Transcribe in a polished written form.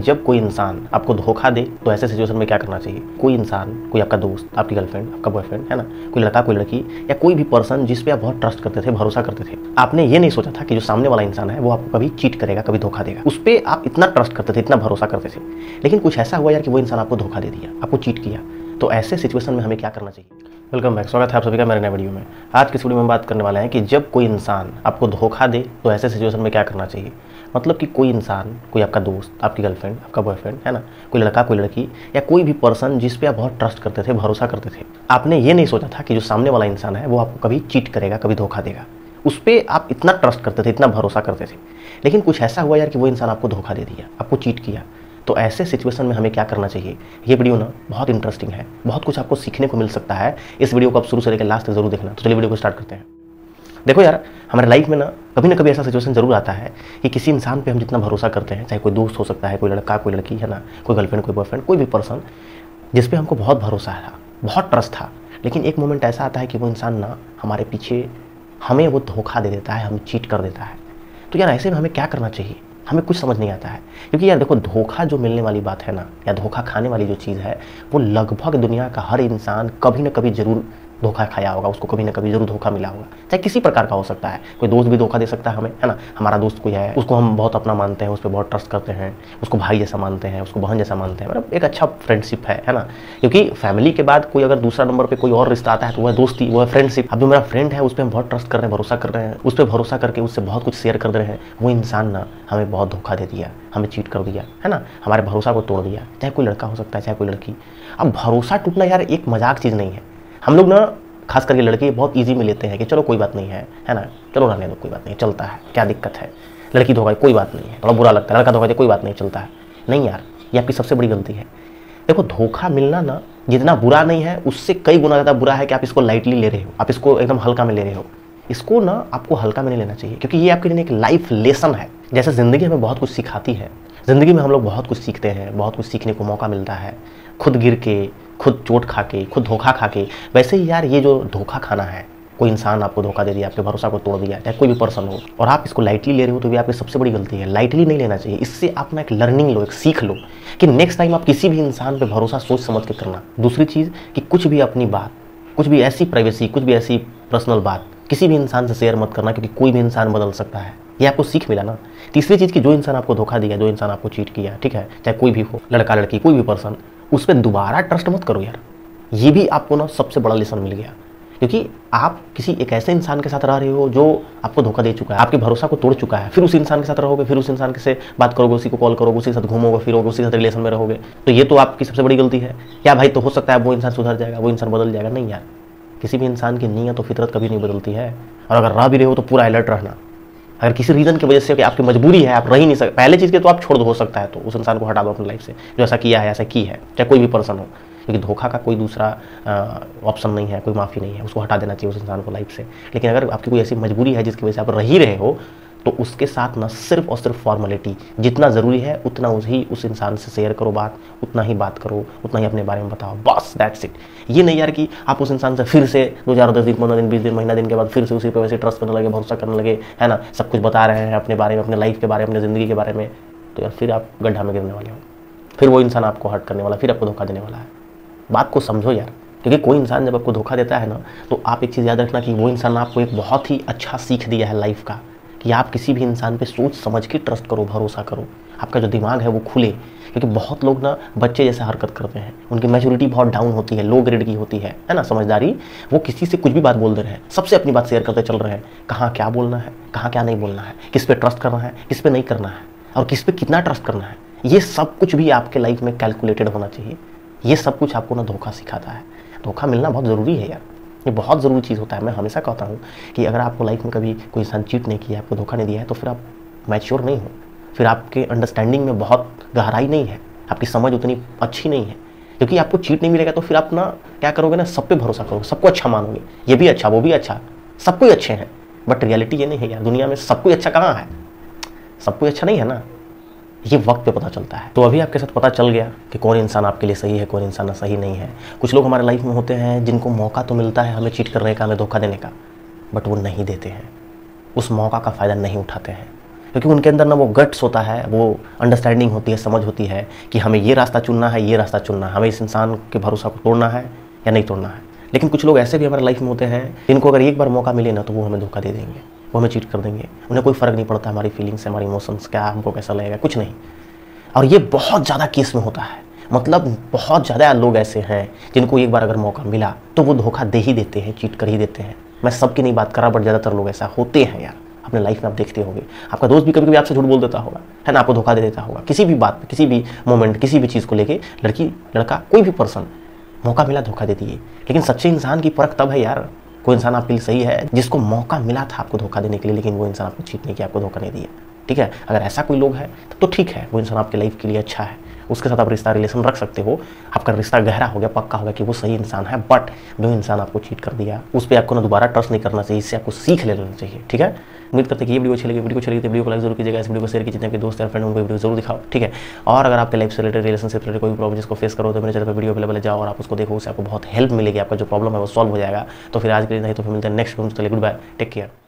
जब कोई इंसान आपको धोखा दे तो ऐसे सिचुएशन में क्या करना चाहिए। कोई इंसान, कोई आपका दोस्त, आपकी गर्लफ्रेंड, आपका बॉयफ्रेंड है ना, कोई लड़का कोई लड़की या कोई भी पर्सन जिस पे आप बहुत ट्रस्ट करते थे, भरोसा करते थे, आपने ये नहीं सोचा था कि जो सामने वाला इंसान है वो आपको कभी चीट करेगा, कभी धोखा देगा। उस पर आप इतना ट्रस्ट करते थे, इतना भरोसा करते थे, लेकिन कुछ ऐसा हुआ यार कि वो इंसान आपको धोखा दे दिया, आपको चीट किया। तो ऐसे सिचुएशन में हमें क्या करना चाहिए। वेलकम बैक, स्वागत है आप सभी का मेरे नए वीडियो में। आज की वीडियो में बात करने वाले हैं कि जब कोई इंसान आपको धोखा दे तो ऐसे सिचुएशन में क्या करना चाहिए। मतलब कि कोई इंसान, कोई आपका दोस्त, आपकी गर्लफ्रेंड, आपका बॉयफ्रेंड है ना, कोई लड़का कोई लड़की या कोई भी पर्सन जिस पे आप बहुत ट्रस्ट करते थे, भरोसा करते थे, आपने ये नहीं सोचा था कि जो सामने वाला इंसान है वो आपको कभी चीट करेगा, कभी धोखा देगा। उस पर आप इतना ट्रस्ट करते थे, इतना भरोसा करते थे, लेकिन कुछ ऐसा हुआ यार कि वो इंसान आपको धोखा दे दिया, आपको चीट किया। तो ऐसे सिचुएशन में हमें क्या करना चाहिए। ये वीडियो ना बहुत इंटरेस्टिंग है, बहुत कुछ आपको सीखने को मिल सकता है। इस वीडियो को आप शुरू से लेकर लास्ट तक जरूर देखना। तो चलिए वीडियो को स्टार्ट करते हैं। देखो यार, हमारे लाइफ में ना कभी ऐसा सिचुएशन जरूर आता है कि किसी इंसान पे हम जितना भरोसा करते हैं, चाहे कोई दोस्त हो सकता है, कोई लड़का कोई लड़की है ना, कोई गर्लफ्रेंड कोई बॉयफ्रेंड, कोई भी पर्सन जिस पे हमको बहुत भरोसा था, बहुत ट्रस्ट था, लेकिन एक मोमेंट ऐसा आता है कि वो इंसान ना हमारे पीछे हमें वो धोखा दे देता है, हमें चीट कर देता है। तो यार ऐसे में हमें क्या करना चाहिए, हमें कुछ समझ नहीं आता है। क्योंकि यार देखो, धोखा जो मिलने वाली बात है ना, या धोखा खाने वाली जो चीज़ है, वो लगभग दुनिया का हर इंसान कभी ना कभी जरूर धोखा खाया होगा, उसको कभी ना कभी जरूर धोखा मिला होगा। चाहे किसी प्रकार का हो सकता है, कोई दोस्त भी धोखा दे सकता है हमें, है ना। हमारा दोस्त कोई है, उसको हम बहुत अपना मानते हैं, उस पर बहुत ट्रस्ट करते हैं, उसको भाई जैसा मानते हैं, उसको बहन जैसा मानते हैं, मतलब एक अच्छा फ्रेंडशिप है ना। क्योंकि फैमिली के बाद कोई अगर दूसरा नंबर पर कोई और रिश्ता आता है तो वह दोस्ती, वह फ्रेंडशिप। अब जो मेरा फ्रेंड है उस पर हम बहुत ट्रस्ट कर रहे हैं, भरोसा कर रहे हैं, उस पर भरोसा करके उससे बहुत कुछ शेयर कर रहे हैं, वो इंसान ना हमें बहुत धोखा दे दिया, हमें चीट कर दिया, है ना, हमारे भरोसा को तोड़ दिया। चाहे कोई लड़का हो सकता है, चाहे कोई लड़की। अब भरोसा टूटना यार एक मजाक चीज़ नहीं है। हम लोग ना खास करके लड़के बहुत इजी में लेते हैं कि चलो कोई बात नहीं है ना, चलो रहने दो, कोई बात नहीं, चलता है, क्या दिक्कत है। लड़की धोखा कोई बात नहीं है, थोड़ा बुरा लगता है, लड़का धोखा दे कोई बात नहीं, चलता है। नहीं यार, ये आपकी सबसे बड़ी गलती है। देखो, धोखा मिलना ना जितना बुरा नहीं है, उससे कई गुना ज़्यादा बुरा है कि आप इसको लाइटली ले रहे हो, आप इसको एकदम हल्का में ले रहे हो। इसको ना आपको हल्का में नहीं लेना चाहिए, क्योंकि ये आपके लिए एक लाइफ लेसन है। जैसे ज़िंदगी हमें बहुत कुछ सिखाती है, ज़िंदगी में हम लोग बहुत कुछ सीखते हैं, बहुत कुछ सीखने को मौका मिलता है, खुद गिर के, खुद चोट खा के, खुद धोखा खा के। वैसे ही यार ये जो धोखा खाना है, कोई इंसान आपको धोखा दे दिया, आपके भरोसा को तोड़ दिया, चाहे कोई भी पर्सन हो, और आप इसको लाइटली ले रहे हो, तो ये आपकी सबसे बड़ी गलती है। लाइटली नहीं लेना चाहिए। इससे आप ना एक लर्निंग लो, एक सीख लो कि नेक्स्ट टाइम आप किसी भी इंसान पे भरोसा सोच समझ के करना। दूसरी चीज़ कि कुछ भी अपनी बात, कुछ भी ऐसी प्राइवेसी, कुछ भी ऐसी पर्सनल बात किसी भी इंसान से शेयर मत करना, क्योंकि कोई भी इंसान बदल सकता है। ये आपको सीख मिला ना। तीसरी चीज़ कि जो इंसान आपको धोखा दिया, जो इंसान आपको चीट किया, ठीक है, चाहे कोई भी हो, लड़का लड़की कोई भी पर्सन, उस पर दोबारा ट्रस्ट मत करो यार। ये भी आपको ना सबसे बड़ा लेसन मिल गया, क्योंकि आप किसी एक ऐसे इंसान के साथ रह रहे हो जो आपको धोखा दे चुका है, आपके भरोसा को तोड़ चुका है। फिर उस इंसान के साथ रहोगे, फिर उस इंसान से बात करोगे, उसी को कॉल करोगे, उसी के साथ घूमोगे फिरोगे, उसी के साथ रिलेशन में रहोगे, तो ये तो आपकी सबसे बड़ी गलती है। क्या भाई, तो हो सकता है वो इंसान सुधर जाएगा, वो इंसान बदल जाएगा? नहीं यार, किसी भी इंसान की नीयत और फितरत कभी नहीं बदलती है। और अगर रह भी रहे हो तो पूरा अलर्ट रहना। अगर किसी रीज़न की वजह से कि आपकी मजबूरी है, आप रह ही नहीं सकते, पहले चीज़ के तो आप छोड़ दो, हो सकता है तो उस इंसान को हटा दो अपनी लाइफ से, जो ऐसा किया है, ऐसा की है, चाहे कोई भी पर्सन हो। क्योंकि धोखा का कोई दूसरा ऑप्शन नहीं है, कोई माफ़ी नहीं है, उसको हटा देना चाहिए उस इंसान को लाइफ से। लेकिन अगर आपकी कोई ऐसी मजबूरी है जिसकी वजह से आप रह ही रहे हो, तो उसके साथ ना सिर्फ और सिर्फ फॉर्मेलिटी, जितना ज़रूरी है उतना ही उस इंसान से शेयर करो बात, उतना ही बात करो, उतना ही अपने बारे में बताओ, बस दैट्स इट। ये नहीं यार कि आप उस इंसान से फिर से 2 4 10 दिन 15 दिन 20 दिन महीना दिन के बाद फिर से उसी पर वैसे ट्रस्ट करने लगे, भरोसा करने लगे, है ना, सब कुछ बता रहे हैं अपने बारे में, अपने लाइफ के बारे में, अपने ज़िंदगी के बारे में। तो यार फिर आप गड्ढा में गिरने वाले हो, फिर वो इंसान आपको हर्ट करने वाला, फिर आपको धोखा देने वाला है। बात को समझो यार। क्योंकि कोई इंसान जब आपको धोखा देता है ना, तो आप एक चीज़ याद रखना कि वो इंसान आपको एक बहुत ही अच्छा सीख दिया है लाइफ का, कि आप किसी भी इंसान पे सोच समझ के ट्रस्ट करो, भरोसा करो, आपका जो दिमाग है वो खुले। क्योंकि बहुत लोग ना बच्चे जैसे हरकत करते हैं, उनकी मैच्योरिटी बहुत डाउन होती है, लो ग्रेड की होती है ना, समझदारी। वो किसी से कुछ भी बात बोल दे रहे हैं, सबसे अपनी बात शेयर करते चल रहे हैं, कहाँ क्या बोलना है, कहाँ क्या नहीं बोलना है, किस पे ट्रस्ट करना है, किस पे नहीं करना है, और किस पे कितना ट्रस्ट करना है। ये सब कुछ भी आपके लाइफ में कैलकुलेटेड होना चाहिए। ये सब कुछ आपको ना धोखा सिखाता है। धोखा मिलना बहुत ज़रूरी है यार, ये बहुत ज़रूरी चीज़ होता है। मैं हमेशा कहता हूँ कि अगर आपको लाइफ में कभी कोई इंसान चीट नहीं किया, आपको धोखा नहीं दिया है, तो फिर आप मैच्योर नहीं हो, फिर आपके अंडरस्टैंडिंग में बहुत गहराई नहीं है, आपकी समझ उतनी अच्छी नहीं है। क्योंकि आपको चीट नहीं मिलेगा तो फिर आप ना क्या करोगे ना, सब पे भरोसा करोगे, सबको अच्छा मानोगे, ये भी अच्छा, वो भी अच्छा, सब कोई अच्छे हैं। बट रियलिटी ये नहीं है यार, दुनिया में सब कोई अच्छा कहाँ है, सब कोई अच्छा नहीं है ना। ये वक्त पे पता चलता है। तो अभी आपके साथ पता चल गया कि कौन इंसान आपके लिए सही है, कौन इंसान सही नहीं है। कुछ लोग हमारे लाइफ में होते हैं जिनको मौका तो मिलता है हमें चीट करने का, हमें धोखा देने का, बट वो नहीं देते हैं, उस मौका का फ़ायदा नहीं उठाते हैं। क्योंकि उनके अंदर ना वो गट्स होता है, वो अंडरस्टैंडिंग होती है, समझ होती है कि हमें ये रास्ता चुनना है, ये रास्ता चुनना है, हमें इस इंसान के भरोसा को तोड़ना है या नहीं तोड़ना है। लेकिन कुछ लोग ऐसे भी हमारे लाइफ में होते हैं जिनको अगर एक बार मौका मिले ना तो वो हमें धोखा दे देंगे, वो हमें चीट कर देंगे। उन्हें कोई फ़र्क नहीं पड़ता हमारी फीलिंग्स, हमारी इमोशंस, क्या हमको कैसा लगेगा, कुछ नहीं। और ये बहुत ज़्यादा केस में होता है, मतलब बहुत ज़्यादा लोग ऐसे हैं जिनको एक बार अगर मौका मिला तो वो धोखा दे ही देते हैं, चीट कर ही देते हैं। मैं सबकी नहीं बात कर रहा, बट ज़्यादातर लोग ऐसा होते हैं यार। अपने लाइफ में आप देखते होंगे, आपका दोस्त भी कभी कभी आपसे झूठ बोल देता होगा, है ना, आपको धोखा दे देता होगा किसी भी बात, किसी भी मोमेंट, किसी भी चीज़ को लेके। लड़की, लड़का, कोई भी पर्सन, मौका मिला धोखा दे दिए। लेकिन सच्चे इंसान की परख तब है यार, कोई इंसान आपके लिए सही है जिसको मौका मिला था आपको धोखा देने के लिए, लेकिन वो इंसान आपको चीट नहीं किया, आपको धोखा नहीं दिया। ठीक है, अगर ऐसा कोई लोग है तब तो ठीक है, वो इंसान आपके लाइफ के लिए अच्छा है, उसके साथ आप रिश्ता, रिलेशन रख सकते हो, आपका रिश्ता गहरा हो गया, पक्का हो गया कि वो सही इंसान है। बट जो इंसान आपको चीट कर दिया उस पर आपको ना दोबारा ट्रस्ट नहीं करना चाहिए, इससे आपको सीख ले लेना चाहिए। ठीक है, उम्मीद करते हैं कि ये वीडियो अच्छी लगी। वीडियो अच्छी लगी तो वीडियो को लाइक जरूर कीजिएगा, इस वीडियो को शेयर कीजिए, आपके दोस्त या फ्रेंड उनको वीडियो जरूर दिखाओ। ठीक है, और अगर आपके लाइफ से रिलेटेड, रिलेशनशिप से रिलेटेड कोई प्रॉब्लम जिसको फेस करो तो मेरे चैनल पर वीडियो अवेलेबल है, जाओ और आप उसको देखो, उससे आपको बहुत हेल्प मिलेगी, आपका जो प्रॉब्लम है वो सॉल्व हो जाएगा। तो फिर आज के लिए नहीं तो फिर मिलते हैं नेक्स्ट वीडियो में। Good bye, take care.